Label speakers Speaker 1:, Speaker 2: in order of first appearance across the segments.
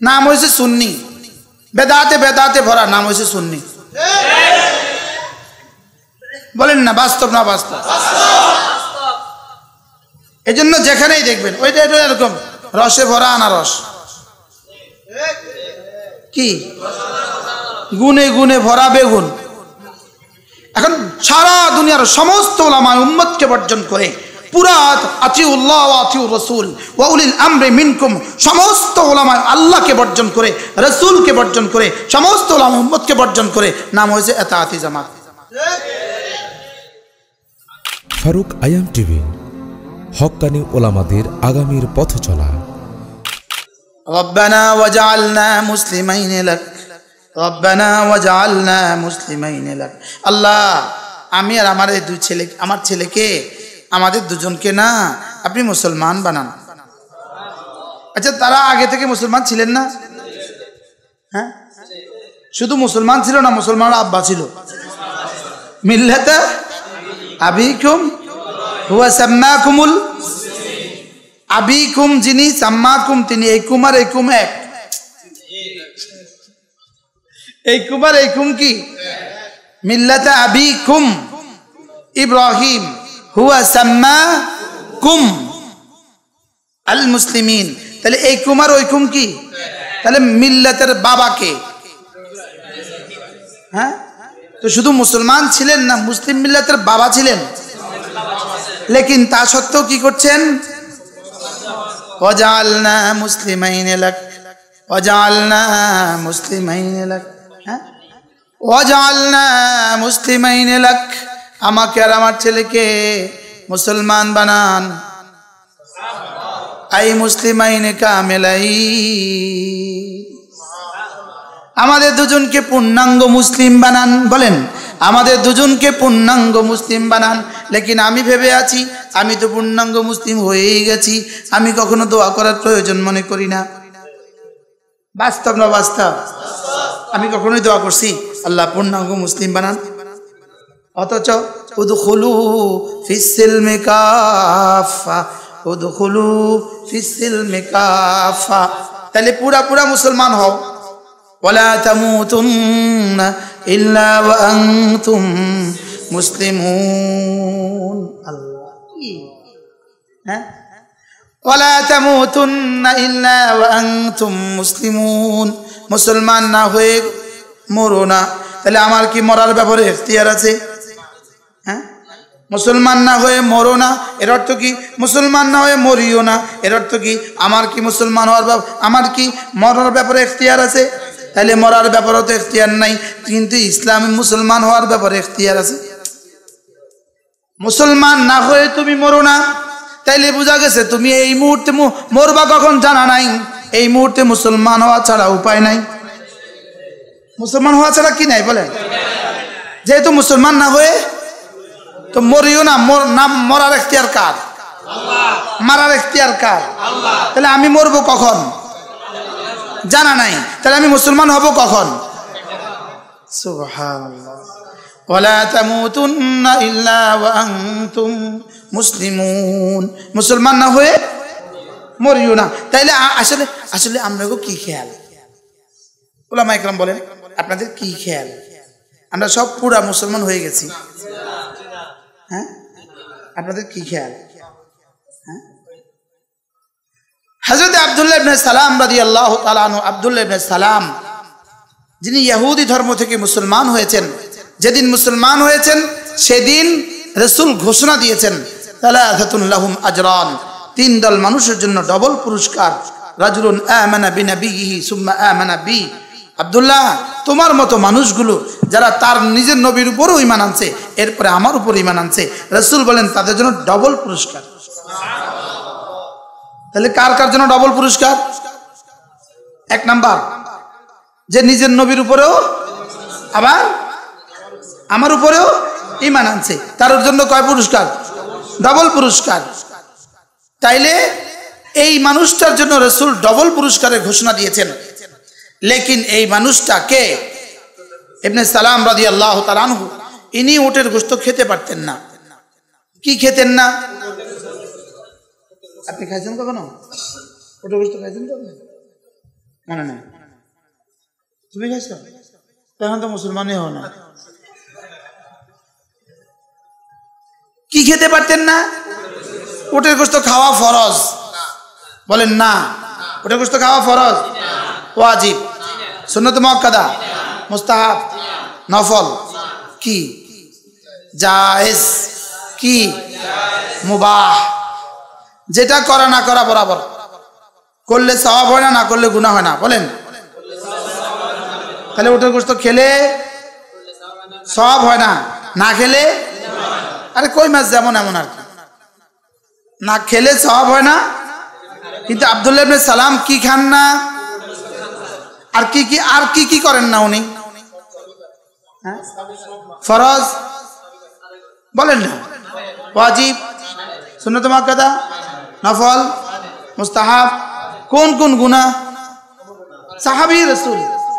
Speaker 1: নাম হয়েছে সুন্নি, বেদাতে বেদাতে ভরা, নাম হয়েছে সুন্নি। বলেন না বাস্তব না বাস্তব? এই জন্য যেখানেই দেখবেন ওইটা এরকম রসে ভরা আনারস, কি গুনে গুনে ভরা বেগুন। এখন সারা দুনিয়ার সমস্ত উলামা উম্মতকে বর্জন করে পুরা আতিউল্লাহ ওয়া আতিউর রাসূল ওয়া উলিল আমরি মিনকুম, সমস্ত উলামা আল্লাহকে বর্জন করে, রাসূলকে বর্জন করে, সমস্ত উলামা উম্মতকে বর্জন করে, নাম হয়েছে ইতাআতি জামাত।
Speaker 2: ফারুক আয়াম টিভি, হক্কানি ওলামাদের আগামীর পথ চলা।
Speaker 1: রব্বানা ওয়াজআলনা মুসলিমাইন লাক, রব্বানা ওয়াজআলনা মুসলিমাইন লাক। আল্লাহ, আমি আর আমার এই দুই ছেলে, আমার ছেলেকে, আমাদের দুজনকে না আপনি মুসলমান বানান। আচ্ছা, তারা আগে থেকে মুসলমান ছিলেন না? হ্যাঁ, শুধু মুসলমান ছিল না, মুসলমানের আব্বা ছিল। মিল্লাতা আবিকুম হুয়া সাম্মাকুমুল, আবিকুম যিনি, সাম্মাকুম তিনি, এই কুমার এই কুম এক, এই কুমার এই কুম কি? মিল্লাতা আবিকুম ইব্রাহিম হুয়া সাম্মাকুম আল মুসলিমিন। তাহলে এই কুমার ওই কুম কি? তাহলে মিল্লাতের বাবাকে, হ্যাঁ, তো শুধু মুসলমান ছিলেন না, মুসলিম মিল্লাতের বাবা ছিলেন। লেকিন তা সত্ত্বেও কি করছেন? ওয়াজআলনা মুসলিমাইন লাক, ওয়াজআলনা মুসলিমাইন লাক, হ্যাঁ, ওয়াজআলনা মুসলিমাইন লাক, আমাকে আর আমার ছেলেকে মুসলমান বানান। আই মুসলিমাইন কামিলাই, আমাদের দুজনকে পূর্ণাঙ্গ মুসলিম বানান। বলেন, আমাদের দুজনকে পূর্ণাঙ্গ মুসলিম বানান। লেকিন আমি ভেবে আছি আমি তো পূর্ণাঙ্গ মুসলিম হয়েই গেছি, আমি কখনো দোয়া করার প্রয়োজন মনে করি না। বাস্তব না বাস্তব? আমি কখনোই দোয়া করছি আল্লাহ পূর্ণাঙ্গ মুসলিম বানান? অথচ উদখুলু ফিস সিলমি কাফা, উদখুলু ফিস সিলমি কাফা, তাহলে পুরা পুরা মুসলমান হও। ওয়ালা তামুতুন্না ইল্লা ওয়া আনতুম মুসলিমুন। আল্লাহ কি, হ্যাঁ, ওয়ালা তামুতুন্না ইল্লা ওয়া আনতুম মুসলিমুন, মুসলমান না হয়ে মরো না। তাহলে আমার কি মরার ব্যাপারে এখতিয়ার আছে? হ্যাঁ, মুসলমান না হয়ে মরো না, এর অর্থ কি? মুসলমান না হয়ে মরিও না, এর অর্থ কি? আমার কি মুসলমান হওয়ার আমার কি মরার ব্যাপারে এখতিয়ার আছে? তাহলে মরার ব্যাপারে তো এখতিয়ার নাই, কিন্তু ইসলামে মুসলমান হওয়ার ব্যাপারে এখতিয়ার আছে। মুসলমান না হয়ে তুমি মরো না, তাইলে বোঝা গেছে তুমি এই মুহূর্তে মরবা কখন জানা নাই, এই মুহূর্তে মুসলমান হওয়া ছাড়া উপায় নাই। মুসলমান হওয়া ছাড়া কি নাই বলেন? যেহেতু মুসলমান না হয়ে তো মরিও না, মরার এখতিয়ার কার? মারার এখতিয়ার কার? তাহলে আমি মরবো কখন জানা নাই, তাহলে আমি মুসলমান হব কখন? সুবহানাল্লাহ। ওয়ালা তামুতুন্না ইল্লা ওয়া আনতুম মুসলিমুন, মুসলমান না হয়ে মরিও না। তাইলে আসলে আসলে আমরা কি খেয়াল? উলামা ইকরাম বলেন, আপনাদের কি খেয়াল? আমরা সব পুরা মুসলমান হয়ে গেছি, হ্যাঁ, আপনাদের কি খেয়াল? হ্যাঁ, হযরত আব্দুল্লাহ ইবনে সালাম রাদিয়াল্লাহু তাআলা আনহু, আব্দুল্লাহ ইবনে সালাম যিনি ইহুদি ধর্ম থেকে মুসলমান হয়েছেন, যেদিন মুসলমান হয়েছেন সেদিন রাসূল ঘোষণা দিয়েছেন সালাসাতুন লাহুম আজরান, তিন দল মানুষের জন্য ডবল পুরস্কার। রাজুলুন আমানা বিনাবিয়িহি সুম্মা আমানা বি, আব্দুল্লাহ তোমার মতো মানুষগুলো যারা তার নিজের নবীর উপরও ঈমান আনছে, এরপরে আমার উপর ঈমান আনছে, রাসূল বলেন তাদের জন্য ডবল পুরস্কার। তাহলে কার কার জন্য ডবল পুরস্কার? এক নাম্বার, যে নিজের নবীর উপরেও আবার আমার উপরেও ঈমান আনছে, তার জন্য কয় পুরস্কার? ডবল পুরস্কার। তাইলে এই মানুষটার জন্য রাসূল ডবল পুরস্কারের ঘোষণা দিয়েছেন। লেকিন এই মানুষটা কে? ইবনে সালাম রাদিয়াল্লাহু তাআলা আনহু। ইনি উটের গোশত খেতে পারতেন না। কি খেতেন না? আপনি খাইছেন কখনো উটের গোশত? খাইছেন কখনো? মনে নাই? তুমি খাইছো? তখন তো মুসলমানই হও না। কি খেতে পারতেন না? উটের গোশত খাওয়া ফরজ, বলেন না? উটের গোশত খাওয়া ফরজ, ওয়াজিব, সুন্নাত মুআক্কাদা, মুস্তাহাব, নফল, কি জায়েজ, কি মুবাহ। যেটা করা না করা বরাবর, করলে সওয়াব হয় না, না করলে গুনাহ হয় না, বলেন? তাহলে উটের গোশত খেলে সওয়াব হয় না, না খেলে, আরে কই মাছ যেমন এমন আর কি, না খেলে সওয়াব হয় না। কিন্তু আব্দুল্লাহ ইবনে সালাম কি খান না, আর কি কি করেন না উনি? ফরজ বলেন না, ওয়াজিব, সুন্নাত মুআক্কাদা, নফল, মুস্তাহাব, কোন কোন গুনাহ? সাহাবী রাসূল।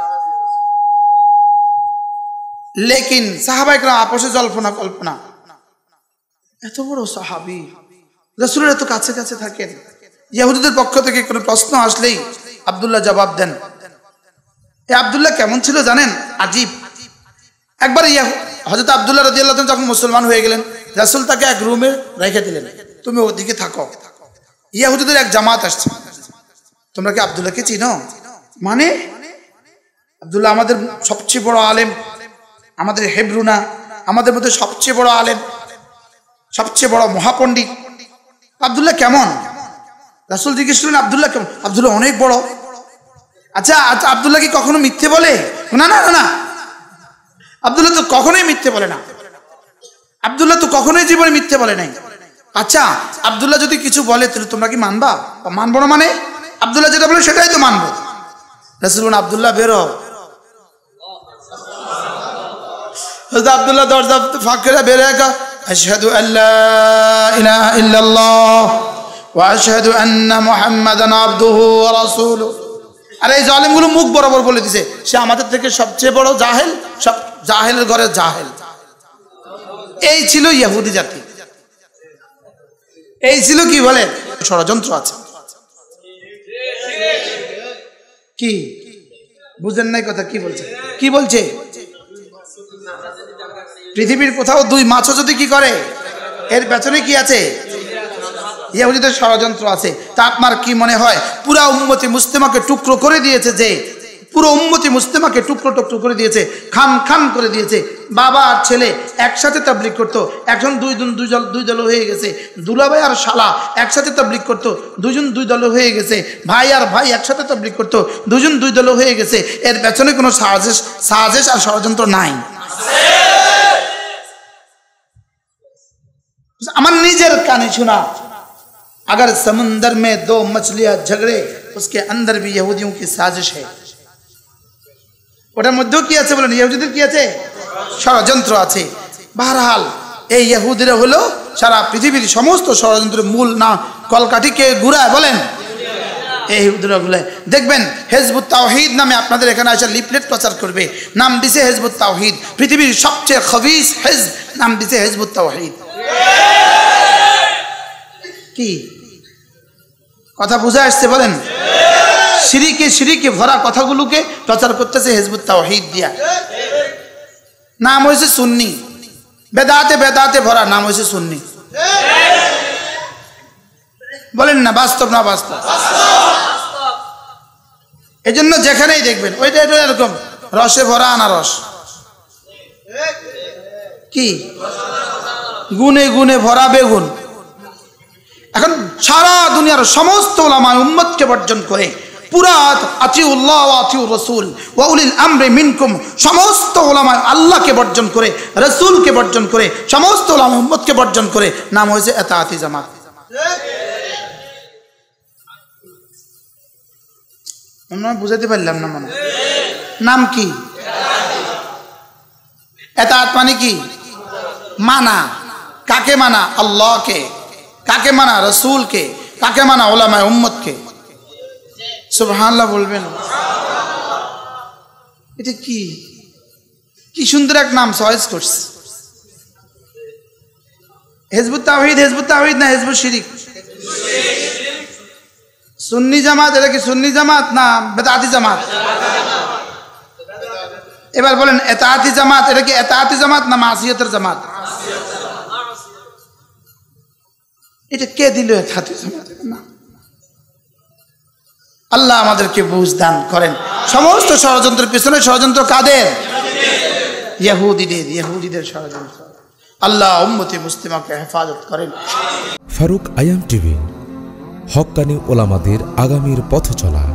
Speaker 1: লেকিন সাহাবা ইকরাম আপসে জল্পনা কল্পনা, এত বড় সাহাবী রাসূলের এত কাছে কাছে থাকেন, ইহুদিদের পক্ষ থেকে কোনো প্রশ্ন আসলেই আব্দুল্লাহ জবাব দেন। এই আব্দুল্লাহ কেমন ছিল জানেন? আজীব। একবার হযরত আব্দুল্লাহ রাদিয়াল্লাহু আনহু যখন মুসলমান হয়ে গেলেন, রাসূল তাকে এক রুমে রেখে দিলেন, তুমি ওদিকে থাকো। ইহুদিদের এক জামাত আসছে, তোমরা কি আব্দুল্লাহকে চিনো? মানে আব্দুল্লাহ আমাদের সবচেয়ে বড় আলেম, আমাদের হেব্রুনা, আমাদের মধ্যে সবচেয়ে বড় আলেম, সবচেয়ে বড় মহাপণ্ডিত। আব্দুল্লাহ কেমন? রাসূল জিজ্ঞেস করলেন আব্দুল্লাহ কেমন? আব্দুল্লাহ অনেক বড়। আচ্ছা আচ্ছা, আব্দুল্লাহ কি কখনো মিথ্যে বলে? না না না, আব্দুল্লাহ তো কখনোই মিথ্যে বলে না, আব্দুল্লাহ তো কখনোই জীবনে মিথ্যে বলে নাই। আচ্ছা, আব্দুল্লাহ যদি কিছু বলে তাহলে তোমরা কি মানবা? মানবো না মানে? আব্দুল্লাহ যেটা বলে সেটাই তো মানবো। রাসূল বলেন আব্দুল্লাহ বেরো। আব্দুল্লাহ দরজা ফাঁক করে বের হয়ে আশহাদু আল্লা ইলাহা ইল্লাল্লাহ ওয়া আশহাদু আন্না মুহাম্মাদান আবদুহু ওয়া রাসূলুহু। আর এই জালেমগুলো মুখ বরাবর বলে দিছে সে আমাদের থেকে সবচেয়ে বড় জাহেল, সব জাহেলের ঘরে জাহেল। এই ছিল ইহুদি জাতি, এই ছিল কি বলে ষড়যন্ত্র আছে। কি বুঝেন নাই কথা? কি বলছে? কি বলছে? পৃথিবীর কোথাও দুই মাছও যদি কি করে, এর পেছনে কি আছে? ইহুদিদের ষড়যন্ত্র আছে। তা আপনার কি মনে হয় পুরা উম্মতি মুসলিমাকে টুকরো করে দিয়েছে? যে পুরো উম্মতি মুসলিমাকে টুকরো টুকরো করে দিয়েছে, খান খান করে দিয়েছে। বাবা আর ছেলে একসাথে তাবলীগ করতো, এখন দুই দল হয়ে গেছে। দুলাভাই আর শালা একসাথে তাবলীগ করতো, দুজন দুই দল হয়ে গেছে। ভাই আর ভাই একসাথে তাবলীগ করতো, দুজন দুই দল হয়ে গেছে। এর পেছনে কোনো সাজেশ আর ষড়যন্ত্র নাই। আমার নিজের কানে শোনা, अगर समुंदर में दो मछलियां झगड़े उसके अंदर भी यहूदियों की साजिश है। ওটার মধ্যেও কি আছে বলেন? ইহুদিদের কি আছে? ষড়যন্ত্র আছে। বহরহাল এই ইহুদিরা হলো সারা পৃথিবীর সমস্ত ষড়যন্ত্রের মূল না কলকাঠি কে ঘুরায় বলেন? এই ইহুদিরা ঘুরায়। দেখবেন হিজবুত তাওহীদ নামে আপনাদের এখানে এসে লিফলেট প্রচার করবে, নাম দিছে হিজবুত তাওহীদ। পৃথিবীর সবচেয়ে খবিস হিজব, নাম দিছে হিজবুত তাওহীদ। কি কথা বুঝে আসছে বলেন? শিরিকে ভরা কথাগুলোকে প্রচার করতেছে হিজবুত তাওহীদ দিয়া। নাম হয়েছে সুন্নি, বেদাতে ভরা নাম হয়েছে সুন্নি। বলেন না বাস্তব না বাস্তব? এই জন্য যেখানেই দেখবেন ওইটা এরকম রসে ভরা আনারস, কি গুনে গুনে ভরা বেগুন। এখন সারা দুনিয়ার সমস্ত উলামা উম্মতকে বর্জন করে পুরা আতিউল্লাহ ওয়া আতিউর রাসূল ওয়া উলিল আমরি মিনকুম, সমস্ত উলামা আল্লাহকে বর্জন করে, রাসূলকে বর্জন করে, সমস্ত উলামা উম্মতকে বর্জন করে নাম হয়েছে ইতাআতি জামাত। আমরা বুঝাতে পারলাম না মনে? নাম কি? ইতাআত মানে কি? মানা। কাকে মানা? আল্লাহকে। কাকে মানা? রাসূলকে। কাকে মানা? উলামা উম্মতকে। সুবহানাল্লাহ বলবেন? এটা কি কি সুন্দর এক নাম চয়েস করছে, হিজবুত তাওহীদ। হিজবুত তাওহীদ না হিজবুত শিরিক? সুন্নি জামাত এটা কি সুন্নি জামাত না বেদাতি জামাত? এবার বলেন এতাআতি জামাত এটা কি এতাআতি জামাত না মাসিয়াতের জামাত? এটা কে দিল এতাআতি জামাত? না, আল্লাহ আমাদেরকে বুঝ দান করেন। সমস্ত ষড়যন্ত্রের পিছনে ষড়যন্ত্র কাদের? ইহুদিদের ষড়যন্ত্র। আল্লাহ উম্মতে মুসলিমাকে হেফাজত করেন।
Speaker 2: ফারুক আয়াম টিভি, হক্কানি ওলামাদের আগামীর পথ চলা।